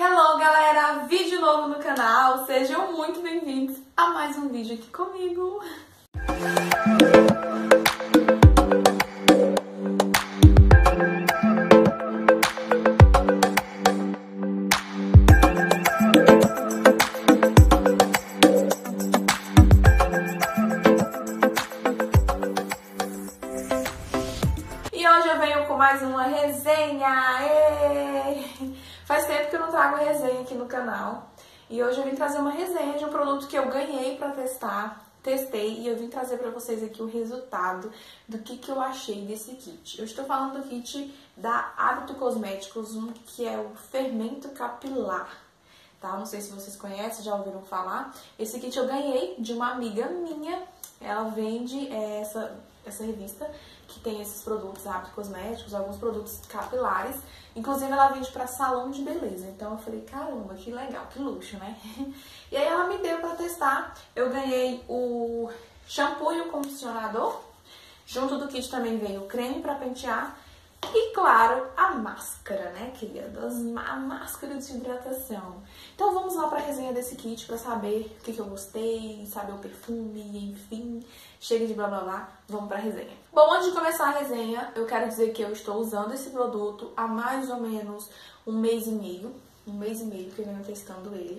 Hello galera, vídeo novo no canal, sejam muito bem-vindos a mais um vídeo aqui comigo. E hoje eu venho com mais uma resenha. Faz tempo que eu não trago resenha aqui no canal. E hoje eu vim trazer uma resenha de um produto que eu ganhei pra testar. Testei e eu vim trazer pra vocês aqui o resultado do que eu achei desse kit. Eu estou falando do kit da Hábito Cosméticos, que é o fermento capilar. Tá? Não sei se vocês conhecem, já ouviram falar. Esse kit eu ganhei de uma amiga minha. Ela vende essa revista que tem esses produtos Hábito Cosméticos, alguns produtos capilares. Inclusive ela vende para salão de beleza. Então eu falei, caramba, que legal, que luxo, né? E aí ela me deu para testar. Eu ganhei o shampoo e o condicionador. Junto do kit também veio o creme para pentear. E claro, a máscara, né, queridas? A máscara de hidratação. Então vamos lá para a resenha desse kit para saber o que eu gostei, saber o perfume, enfim. Chega de blá blá blá, vamos para a resenha. Bom, antes de começar a resenha, eu quero dizer que eu estou usando esse produto há mais ou menos um mês e meio que eu venho testando ele.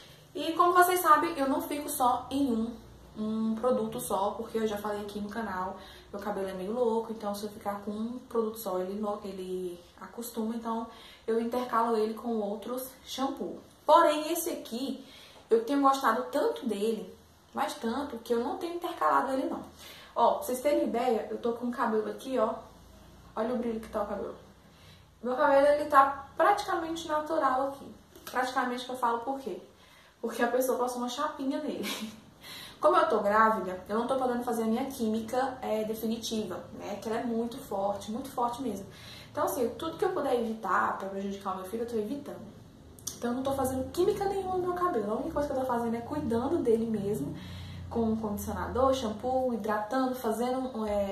E como vocês sabem, eu não fico só em um produto só, porque eu já falei aqui no canal, meu cabelo é meio louco, então se eu ficar com um produto só, ele acostuma, então eu intercalo ele com outros shampoo. Porém, esse aqui, eu tenho gostado tanto dele, mas tanto, que eu não tenho intercalado ele não. Ó, pra vocês terem ideia, eu tô com o cabelo aqui, ó, olha o brilho que tá o cabelo. Meu cabelo, ele tá praticamente natural aqui. Praticamente que eu falo por quê? Porque a pessoa passou uma chapinha nele. Como eu tô grávida, eu não tô podendo fazer a minha química definitiva, né? Que ela é muito forte mesmo. Então, assim, tudo que eu puder evitar pra prejudicar o meu filho, eu tô evitando. Então, eu não tô fazendo química nenhuma no meu cabelo. A única coisa que eu tô fazendo é cuidando dele mesmo, com condicionador, shampoo, hidratando, fazendo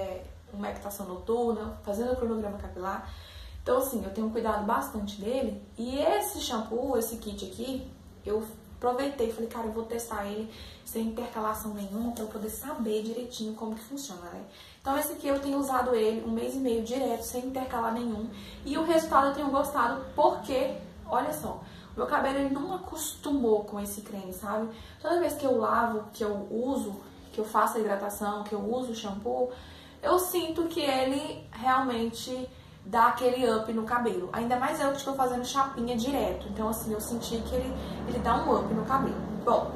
uma equitação noturna, fazendo o cronograma capilar. Então, assim, eu tenho cuidado bastante dele. E esse shampoo, esse kit aqui, eu aproveitei e falei, cara, eu vou testar ele sem intercalação nenhuma pra eu poder saber direitinho como que funciona, né? Então esse aqui eu tenho usado ele um mês e meio direto, sem intercalar nenhum. E o resultado eu tenho gostado porque, olha só, o meu cabelo ele não acostumou com esse creme, sabe? Toda vez que eu lavo, que eu uso, que eu faço a hidratação, que eu uso o shampoo, eu sinto que ele realmente dá aquele up no cabelo. Ainda mais eu que estou fazendo chapinha direto. Então, assim, eu senti que ele dá um up no cabelo. Bom,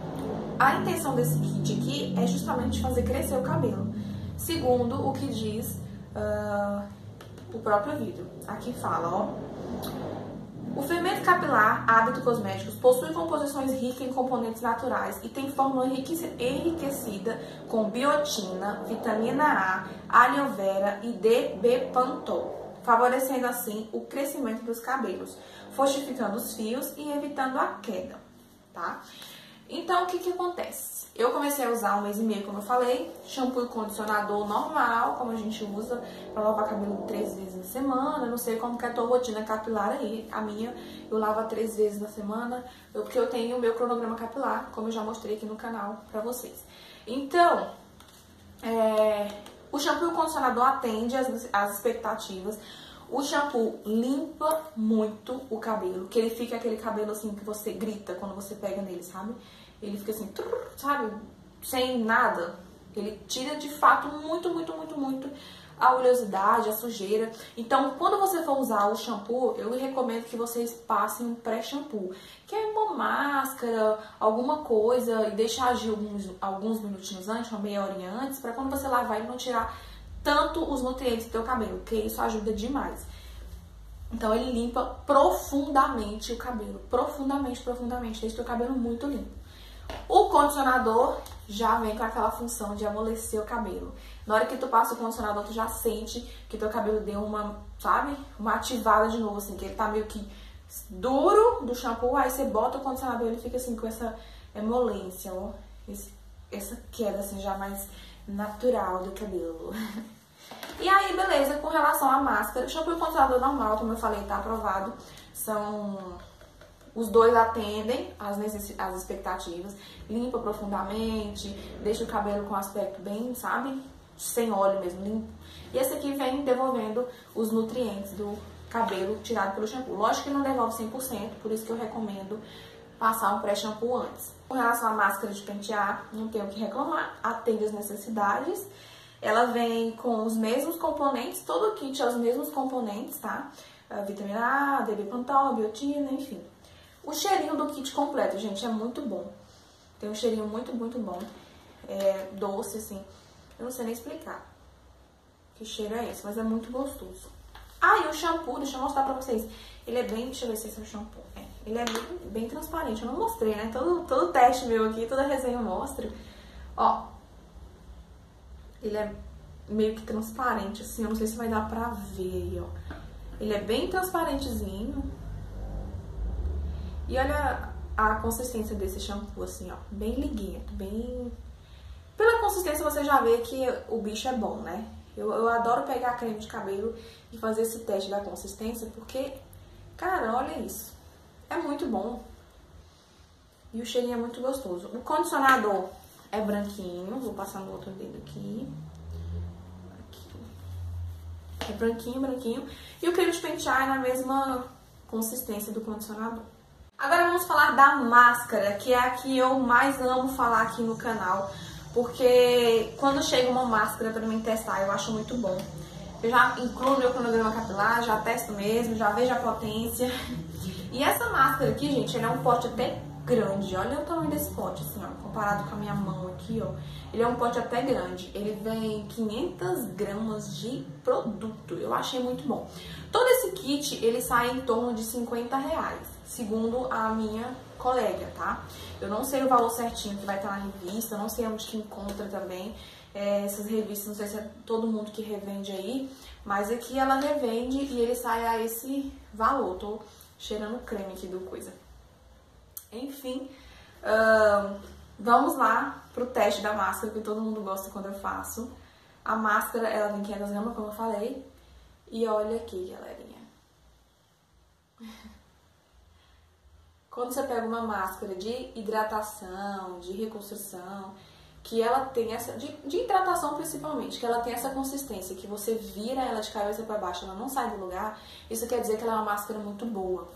a intenção desse kit aqui é justamente fazer crescer o cabelo. Segundo o que diz o próprio vídeo. Aqui fala, ó. O fermento capilar Hábito Cosméticos possui composições ricas em componentes naturais e tem fórmula enriquecida com biotina, vitamina A, aloe vera e D-bepantol, favorecendo assim o crescimento dos cabelos, fortificando os fios e evitando a queda, tá? Então, o que acontece? Eu comecei a usar um mês e meio, como eu falei, shampoo e condicionador normal, como a gente usa pra lavar cabelo 3 vezes na semana. Eu não sei como que é a tua rotina capilar aí. A minha, eu lavo 3 vezes na semana, porque eu tenho o meu cronograma capilar, como eu já mostrei aqui no canal pra vocês. Então, o shampoo e o condicionador atende às expectativas. O shampoo limpa muito o cabelo, que ele fica aquele cabelo assim que você grita quando você pega nele, sabe? Ele fica assim, sabe? Sem nada. Ele tira de fato muito a oleosidade, a sujeira. Então, quando você for usar o shampoo, eu recomendo que vocês passem um pré-shampoo, que é uma máscara, alguma coisa, e deixar agir alguns minutinhos antes, uma meia horinha antes, pra quando você lavar ele não tirar tanto os nutrientes do teu cabelo, porque isso ajuda demais. Então ele limpa profundamente o cabelo, profundamente, deixa o teu cabelo muito limpo. O condicionador já vem com aquela função de amolecer o cabelo. Na hora que tu passa o condicionador, tu já sente que teu cabelo deu uma, sabe? Uma ativada de novo, assim, que ele tá meio que duro do shampoo, aí você bota o condicionador e ele fica assim com essa emolência, ó. Essa queda assim já mais natural do cabelo. E aí, beleza, com relação à máscara, o shampoo e o condicionador normal, como eu falei, tá aprovado. São Os dois atendem às expectativas, limpa profundamente, deixa o cabelo com aspecto bem, sabe? Sem óleo mesmo, limpo. E esse aqui vem devolvendo os nutrientes do cabelo tirado pelo shampoo. Lógico que não devolve 100%, por isso que eu recomendo passar um pré-shampoo antes. Com relação à máscara de pentear, não tenho o que reclamar, atende as necessidades. Ela vem com os mesmos componentes, todo o kit é os mesmos componentes, tá? Vitamina A, DB Pantol, biotina, enfim. O cheirinho do kit completo, gente, é muito bom. Tem um cheirinho muito bom. É doce, assim. Eu não sei nem explicar que cheiro é esse, mas é muito gostoso. Ah, e o shampoo, deixa eu mostrar pra vocês. Ele é bem, deixa eu ver se esse é o shampoo. Ele é bem transparente, eu não mostrei, né? Todo teste meu aqui, toda resenha eu mostro. Ó, ele é meio que transparente, assim, eu não sei se vai dar pra ver aí, ó. Ele é bem transparentezinho. E olha a consistência desse shampoo, assim, ó. Bem liguento, bem... Pela consistência você já vê que o bicho é bom, né? Eu adoro pegar creme de cabelo e fazer esse teste da consistência, porque, cara, olha isso. É muito bom. E o cheirinho é muito gostoso. O condicionador é branquinho. Vou passar no outro dedo aqui. É branquinho. E o creme de pentear é na mesma consistência do condicionador. Agora vamos falar da máscara, que é a que eu mais amo falar aqui no canal. Porque quando chega uma máscara pra mim testar, eu acho muito bom. Eu já incluo no meu cronograma capilar, já testo mesmo, já vejo a potência. E essa máscara aqui, gente, ele é um pote até grande. Olha o tamanho desse pote, assim, ó, comparado com a minha mão aqui, ó. Ele é um pote até grande. Ele vem 500 gramas de produto. Eu achei muito bom. Todo esse kit, ele sai em torno de R$50, segundo a minha colega, tá? Eu não sei o valor certinho que vai estar na revista, não sei onde que encontra também. Essas revistas, não sei se é todo mundo que revende aí, mas aqui ela revende e ele sai a esse valor. Tô cheirando creme aqui do coisa. Enfim, vamos lá pro teste da máscara, que todo mundo gosta quando eu faço. A máscara, ela vem 500 gramas, como eu falei. E olha aqui, galerinha. Quando você pega uma máscara de hidratação, de reconstrução, que ela tem essa, de hidratação principalmente, que ela tem essa consistência, que você vira ela de cabeça para baixo, ela não sai do lugar, isso quer dizer que ela é uma máscara muito boa,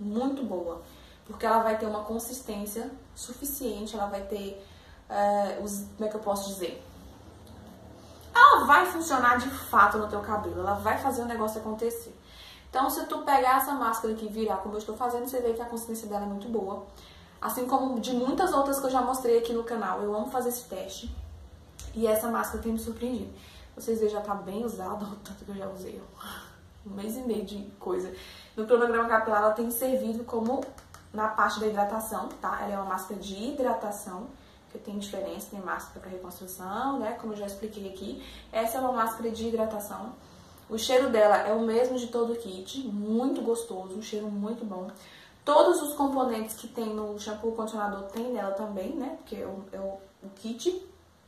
porque ela vai ter uma consistência suficiente, ela vai ter, como é que eu posso dizer? Ela vai funcionar de fato no teu cabelo, ela vai fazer o negócio acontecer. Então, se tu pegar essa máscara aqui e virar como eu estou fazendo, você vê que a consistência dela é muito boa. Assim como de muitas outras que eu já mostrei aqui no canal. Eu amo fazer esse teste. E essa máscara tem me surpreendido. Vocês veem, já tá bem usada, o tanto que eu já usei. 1 mês e meio de coisa. No cronograma capilar, ela tem servido como na parte da hidratação, tá? Ela é uma máscara de hidratação, que tem diferença, tem máscara para reconstrução, né? Como eu já expliquei aqui. Essa é uma máscara de hidratação. O cheiro dela é o mesmo de todo o kit, muito gostoso, um cheiro muito bom. Todos os componentes que tem no shampoo condicionador tem nela também, né? Porque é o kit.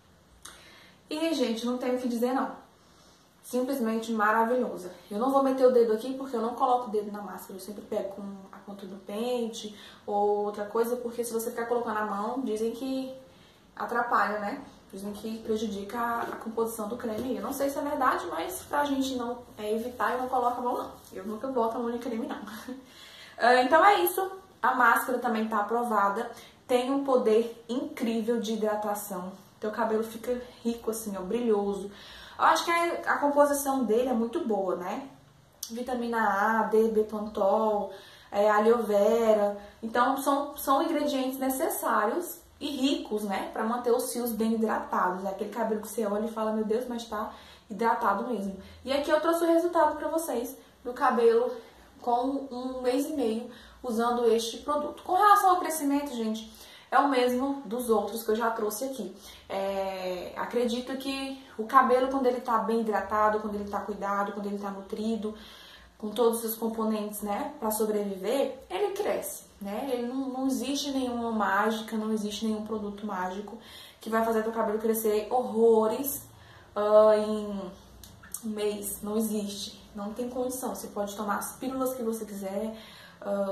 E, gente, não tenho o que dizer, não. Simplesmente maravilhosa. Eu não vou meter o dedo aqui porque eu não coloco o dedo na máscara. Eu sempre pego com a ponta do pente ou outra coisa, porque se você ficar colocando a mão, dizem que atrapalha, né? Dizem que prejudica a composição do creme. Eu não sei se é verdade, mas pra gente não evitar, eu não coloco a mão, não. Eu nunca boto a mão em creme, não. Então é isso. A máscara também tá aprovada. Tem um poder incrível de hidratação. Teu cabelo fica rico, assim, ó, brilhoso. Eu acho que a composição dele é muito boa, né? Vitamina A, D, B-Pantol, aloe vera. Então são ingredientes necessários e ricos, né, pra manter os fios bem hidratados. É aquele cabelo que você olha e fala, meu Deus, mas tá hidratado mesmo. E aqui eu trouxe o resultado pra vocês do cabelo com 1 mês e meio usando este produto. Com relação ao crescimento, gente, é o mesmo dos outros que eu já trouxe aqui. Acredito que o cabelo, quando ele tá bem hidratado, quando ele tá cuidado, quando ele tá nutrido, com todos os componentes, né, para sobreviver, ele cresce, né? Ele não existe nenhuma mágica, não existe nenhum produto mágico que vai fazer teu cabelo crescer horrores em 1 mês. Não existe, não tem condição. Você pode tomar as pílulas que você quiser,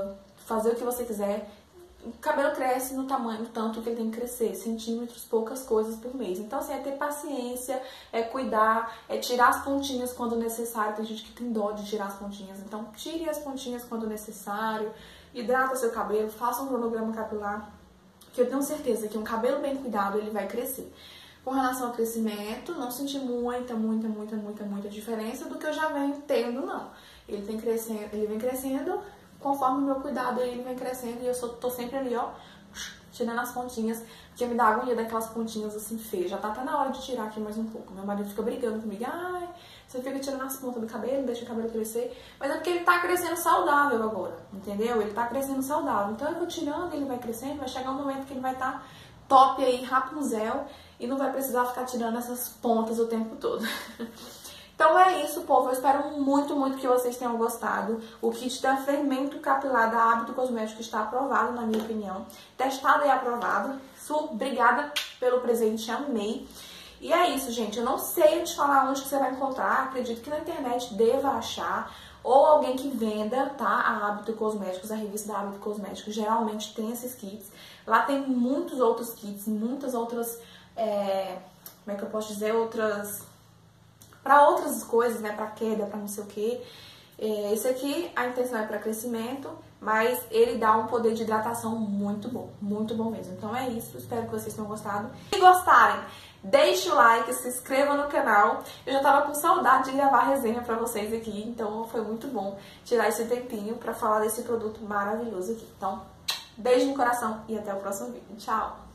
fazer o que você quiser. O cabelo cresce no tamanho, no tanto que ele tem que crescer, centímetros, poucas coisas por mês. Então, assim, é ter paciência, é cuidar, é tirar as pontinhas quando necessário. Tem gente que tem dó de tirar as pontinhas, então tire as pontinhas quando necessário, hidrata seu cabelo, faça um cronograma capilar, que eu tenho certeza que um cabelo bem cuidado, ele vai crescer. Com relação ao crescimento, não senti muita diferença do que eu já venho tendo, não. Ele vem crescendo conforme o meu cuidado, ele vem crescendo e eu tô sempre ali, ó, tirando as pontinhas, porque me dá agonia daquelas pontinhas assim feias. Já tá até na hora de tirar aqui mais um pouco. Meu marido fica brigando comigo, ai, você fica tirando as pontas do cabelo, deixa o cabelo crescer. Mas é porque ele tá crescendo saudável agora, entendeu? Ele tá crescendo saudável. Então eu vou tirando, ele vai crescendo, vai chegar um momento que ele vai estar top aí, Rapunzel, e não vai precisar ficar tirando essas pontas o tempo todo. Então é isso, povo. Eu espero muito que vocês tenham gostado. O kit da fermento capilar da Hábito Cosmético está aprovado, na minha opinião. Testado e aprovado. Obrigada pelo presente, amei. E é isso, gente. Eu não sei te falar onde que você vai encontrar. Acredito que na internet deva achar. Ou alguém que venda, tá? A Hábito Cosméticos, a revista da Hábito Cosméticos, geralmente tem esses kits. Lá tem muitos outros kits, muitas outras... como é que eu posso dizer? Para outras coisas, né, para queda, para não sei o que. Esse aqui, a intenção é para crescimento, mas ele dá um poder de hidratação muito bom mesmo. Então é isso, espero que vocês tenham gostado. Se gostarem, deixe o like, se inscreva no canal. Eu já tava com saudade de gravar resenha para vocês aqui, então foi muito bom tirar esse tempinho para falar desse produto maravilhoso aqui. Então, beijo no coração e até o próximo vídeo. Tchau!